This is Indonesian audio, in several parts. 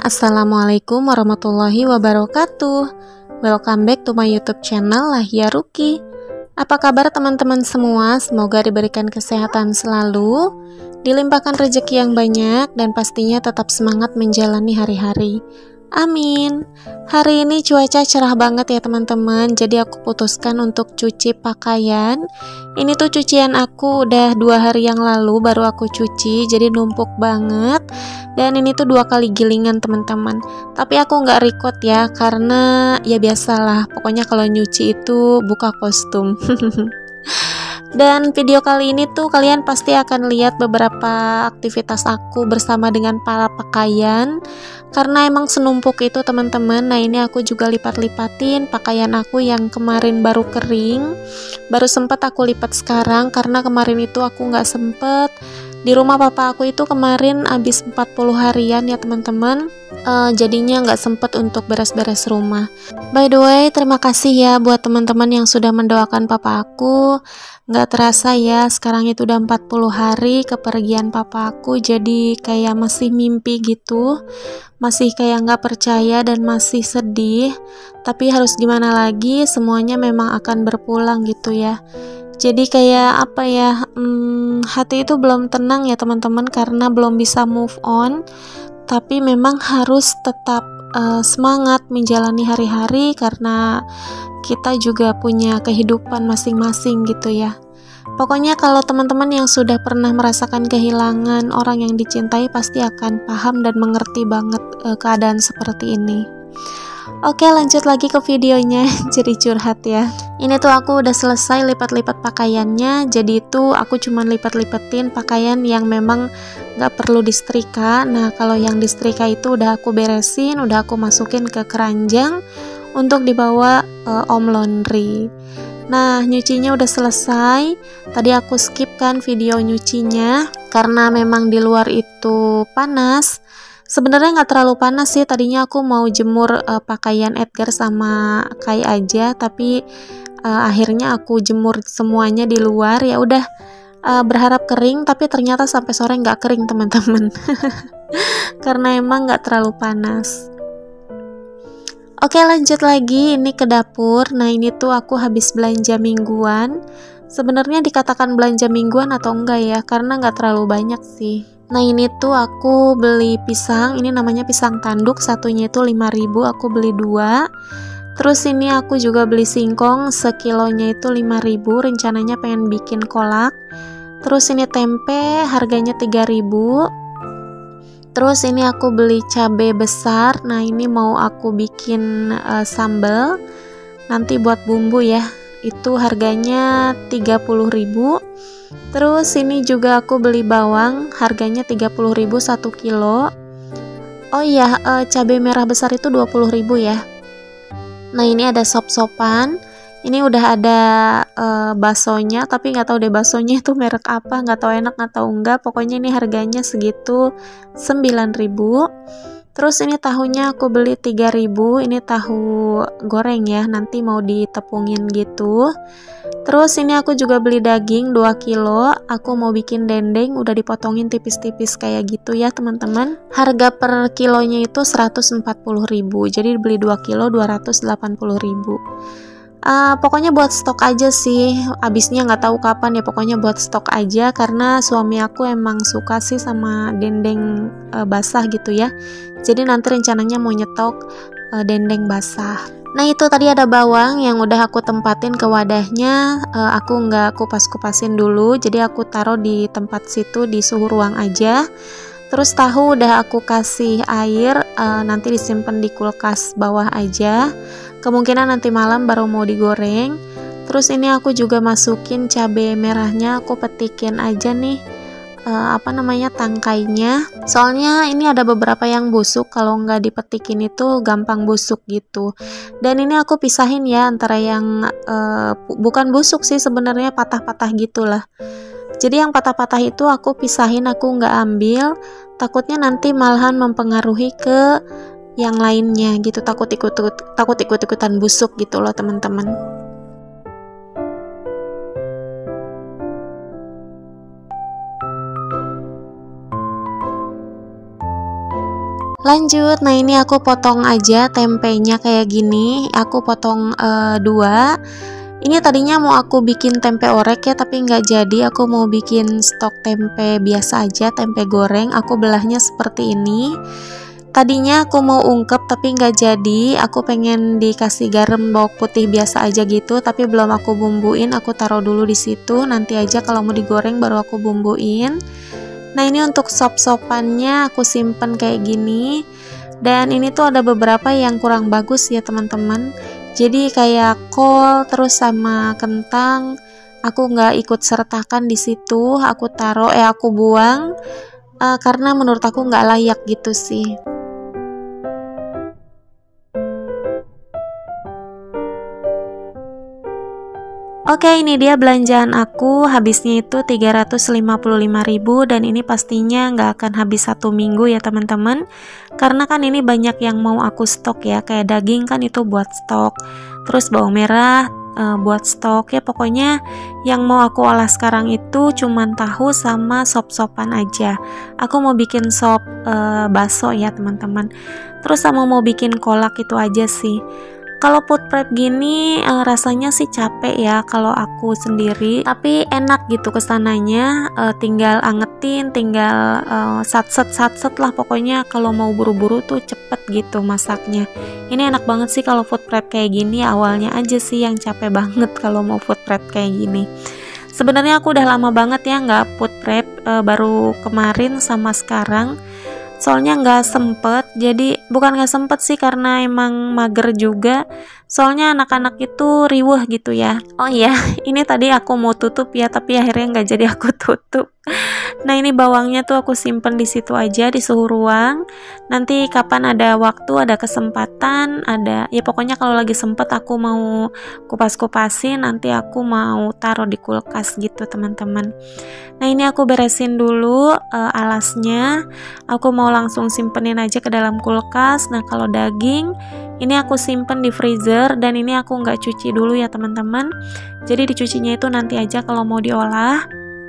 Assalamualaikum warahmatullahi wabarakatuh. Welcome back to my YouTube channel Lahia Ruki. Apa kabar teman-teman semua? Semoga diberikan kesehatan selalu, dilimpahkan rezeki yang banyak, dan pastinya tetap semangat menjalani hari-hari. Amin. Hari ini cuaca cerah banget ya teman-teman. Jadi aku putuskan untuk cuci pakaian. Ini tuh cucian aku udah 2 hari yang lalu baru aku cuci. Jadi numpuk banget. Dan ini tuh 2 kali gilingan teman-teman. Tapi aku nggak record ya, karena ya biasalah. Pokoknya kalau nyuci itu buka kostum. Dan video kali ini tuh kalian pasti akan lihat beberapa aktivitas aku bersama dengan para pakaian, karena emang senumpuk itu teman-teman. Nah ini aku juga lipat-lipatin pakaian aku yang kemarin baru kering, baru sempet aku lipat sekarang karena kemarin itu aku nggak sempet. Di rumah papa aku itu kemarin habis 40 harian ya teman-teman. Jadinya nggak sempet untuk beres-beres rumah. By the way, terima kasih ya buat teman-teman yang sudah mendoakan papa aku. Nggak terasa ya, sekarang itu udah 40 hari kepergian papa aku. Jadi kayak masih mimpi gitu, masih kayak nggak percaya dan masih sedih. Tapi harus gimana lagi, semuanya memang akan berpulang gitu ya. Jadi kayak apa ya, hati itu belum tenang ya teman-teman, karena belum bisa move on. Tapi memang harus tetap semangat menjalani hari-hari, karena kita juga punya kehidupan masing-masing gitu ya. Pokoknya kalau teman-teman yang sudah pernah merasakan kehilangan orang yang dicintai pasti akan paham dan mengerti banget keadaan seperti ini. Oke, lanjut lagi ke videonya. Jadi curhat ya. Ini tuh aku udah selesai lipat-lipat pakaiannya. Jadi itu aku cuman lipat-lipatin pakaian yang memang gak perlu disetrika. Nah kalau yang disetrika itu udah aku beresin, udah aku masukin ke keranjang untuk dibawa om laundry. Nah nyucinya udah selesai. Tadi aku skip kan video nyucinya karena memang di luar itu panas. Sebenarnya nggak terlalu panas sih, tadinya aku mau jemur pakaian Edgar sama Kai aja, tapi akhirnya aku jemur semuanya di luar. Ya udah, berharap kering, tapi ternyata sampai sore nggak kering teman-teman. Karena emang nggak terlalu panas. Oke, lanjut lagi, ini ke dapur. Nah ini tuh aku habis belanja mingguan. Sebenarnya dikatakan belanja mingguan atau enggak ya, karena nggak terlalu banyak sih. Nah ini tuh aku beli pisang, ini namanya pisang tanduk, satunya itu 5.000, aku beli 2. Terus ini aku juga beli singkong, sekilonya itu 5.000, rencananya pengen bikin kolak. Terus ini tempe, harganya 3.000. Terus ini aku beli cabai besar, nah ini mau aku bikin sambal, nanti buat bumbu ya, itu harganya 30.000. Terus ini juga aku beli bawang, harganya 30.000 1 kilo. Oh iya, cabai merah besar itu 20.000 ya. Nah ini ada sop-sopan. Ini udah ada baksonya, tapi nggak tahu deh baksonya itu merek apa, nggak tahu enak atau enggak. Pokoknya ini harganya segitu 9.000. Terus ini tahunya aku beli 3.000, ini tahu goreng ya, nanti mau ditepungin gitu. Terus ini aku juga beli daging 2 kilo, aku mau bikin dendeng, udah dipotongin tipis-tipis kayak gitu ya teman-teman. Harga per kilonya itu 140.000, jadi beli 2 kilo 280.000. Pokoknya buat stok aja sih, habisnya nggak tahu kapan ya, pokoknya buat stok aja, karena suami aku emang suka sih sama dendeng basah gitu ya. Jadi nanti rencananya mau nyetok dendeng basah. Nah itu tadi ada bawang yang udah aku tempatin ke wadahnya, aku nggak kupas-kupasin dulu, jadi aku taruh di tempat situ di suhu ruang aja. Terus tahu udah aku kasih air, nanti disimpan di kulkas bawah aja. Kemungkinan nanti malam baru mau digoreng. Terus ini aku juga masukin cabai merahnya, aku petikin aja nih tangkainya. Soalnya ini ada beberapa yang busuk, kalau nggak dipetikin itu gampang busuk gitu. Dan ini aku pisahin ya antara yang bukan busuk sih sebenarnya, patah-patah gitulah. Jadi yang patah-patah itu aku pisahin, aku nggak ambil, takutnya nanti malahan mempengaruhi ke yang lainnya gitu, takut ikut-ikutan busuk gitu loh teman-teman. Lanjut, nah ini aku potong aja tempenya kayak gini. Aku potong 2. Ini tadinya mau aku bikin tempe orek ya, tapi nggak jadi. Aku mau bikin stok tempe biasa aja, tempe goreng. Aku belahnya seperti ini. Tadinya aku mau ungkep tapi nggak jadi. Aku pengen dikasih garam bawang putih biasa aja gitu, tapi belum aku bumbuin. Aku taruh dulu di situ. Nanti aja kalau mau digoreng baru aku bumbuin. Nah ini untuk sop-sopannya aku simpen kayak gini. Dan ini tuh ada beberapa yang kurang bagus ya teman-teman. Jadi kayak kol terus sama kentang aku nggak ikut sertakan di situ. Aku taruh aku buang karena menurut aku nggak layak gitu sih. Oke, ini dia belanjaan aku. Habisnya itu 355.000 dan ini pastinya nggak akan habis 1 minggu ya teman-teman. Karena kan ini banyak yang mau aku stok ya, kayak daging kan itu buat stok. Terus bawang merah buat stok ya, pokoknya yang mau aku olah sekarang itu cuman tahu sama sop-sopan aja. Aku mau bikin sop bakso ya teman-teman. Terus sama mau bikin kolak itu aja sih. Kalau food prep gini rasanya sih capek ya kalau aku sendiri, tapi enak gitu kesananya. Tinggal angetin, tinggal satset lah, pokoknya kalau mau buru-buru tuh cepet gitu masaknya. Ini enak banget sih kalau food prep kayak gini. Awalnya aja sih yang capek banget kalau mau food prep kayak gini. Sebenarnya aku udah lama banget ya nggak food prep, baru kemarin sama sekarang. Soalnya nggak sempet, jadi bukan nggak sempet sih, karena emang mager juga. Soalnya anak-anak itu riweh gitu ya. Oh iya, ini tadi aku mau tutup ya, tapi akhirnya nggak jadi aku tutup. Nah ini bawangnya tuh aku simpen di situ aja di suhu ruang. Nanti kapan ada waktu, ada kesempatan, ada ya pokoknya kalau lagi sempet aku mau kupas-kupasin, nanti aku mau taruh di kulkas gitu teman-teman. Nah ini aku beresin dulu alasnya. Aku mau langsung simpenin aja ke dalam kulkas. Nah kalau daging ini aku simpen di freezer dan ini aku nggak cuci dulu ya teman-teman. Jadi dicucinya itu nanti aja kalau mau diolah.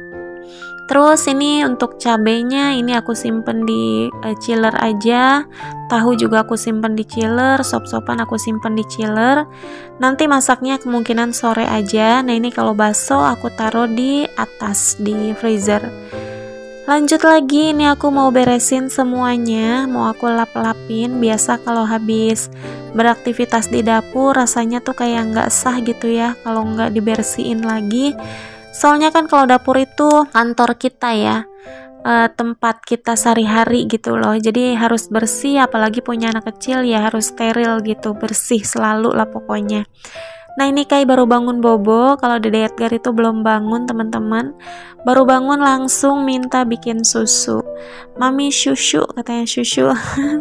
Terus ini untuk cabenya ini aku simpen di chiller aja. Tahu juga aku simpen di chiller, sop-sopan aku simpen di chiller. Nanti masaknya kemungkinan sore aja. Nah ini kalau bakso aku taruh di atas di freezer. Lanjut lagi, ini aku mau beresin semuanya, mau aku lap-lapin. Biasa kalau habis beraktivitas di dapur rasanya tuh kayak nggak sah gitu ya kalau nggak dibersihin lagi. Soalnya kan kalau dapur itu kantor kita ya, tempat kita sehari-hari gitu loh, jadi harus bersih, apalagi punya anak kecil ya harus steril gitu, bersih selalu lah pokoknya. Nah ini kayak baru bangun bobo. Kalau Dede Edgar itu belum bangun teman-teman, baru bangun langsung minta bikin susu. Mami susu, katanya susu.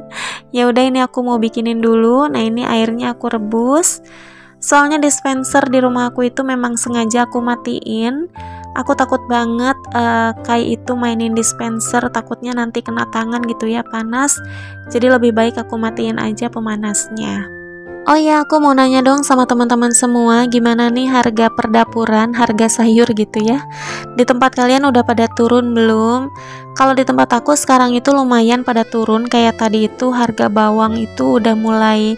Ya udah ini aku mau bikinin dulu. Nah ini airnya aku rebus. Soalnya dispenser di rumah aku itu memang sengaja aku matiin. Aku takut banget kayak itu mainin dispenser, takutnya nanti kena tangan gitu ya, panas. Jadi lebih baik aku matiin aja pemanasnya. Oh ya, aku mau nanya dong sama teman-teman semua, gimana nih harga perdapuran, harga sayur gitu ya? Di tempat kalian udah pada turun belum? Kalau di tempat aku sekarang itu lumayan pada turun. Kayak tadi itu harga bawang itu udah mulai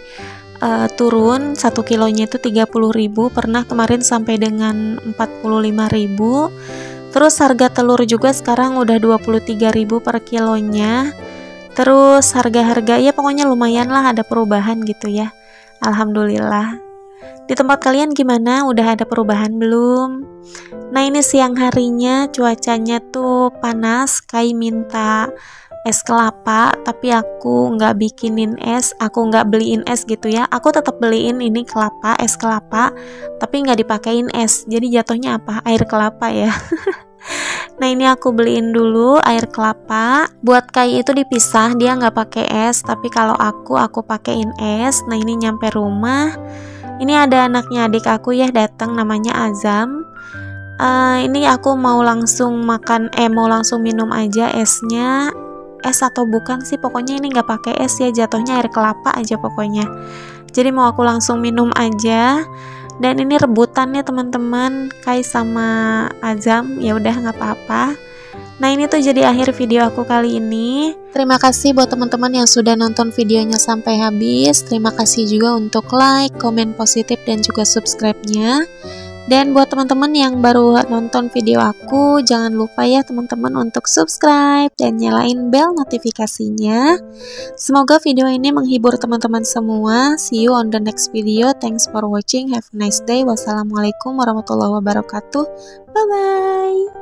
turun, 1 kilonya itu 30.000, pernah kemarin sampai dengan 45.000. Terus harga telur juga sekarang udah 23.000 per kilonya. Terus harga-harga ya pokoknya lumayan lah, ada perubahan gitu ya. Alhamdulillah. Di tempat kalian gimana? Udah ada perubahan belum? Nah ini siang harinya cuacanya tuh panas, Kai minta es kelapa, tapi aku nggak bikinin es, aku nggak beliin es gitu ya. Aku tetap beliin ini kelapa, es kelapa, tapi nggak dipakein es. Jadi jatuhnya apa? Air kelapa ya. Nah ini aku beliin dulu air kelapa. Buat Kai itu dipisah, dia nggak pakai es, tapi kalau aku pakein es. Nah ini nyampe rumah, ini ada anaknya adik aku ya datang, namanya Azam. Ini aku mau langsung makan, mau langsung minum aja esnya. Es atau bukan sih, pokoknya ini nggak pakai es ya, jatuhnya air kelapa aja pokoknya. Jadi mau aku langsung minum aja. Dan ini rebutan ya teman-teman, Kai sama Azam, ya udah nggak apa-apa. Nah, ini tuh jadi akhir video aku kali ini. Terima kasih buat teman-teman yang sudah nonton videonya sampai habis. Terima kasih juga untuk like, komen positif, dan juga subscribe-nya. Dan buat teman-teman yang baru nonton video aku, jangan lupa ya teman-teman untuk subscribe dan nyalain bel notifikasinya. Semoga video ini menghibur teman-teman semua. See you on the next video. Thanks for watching. Have a nice day. Wassalamualaikum warahmatullahi wabarakatuh. Bye-bye.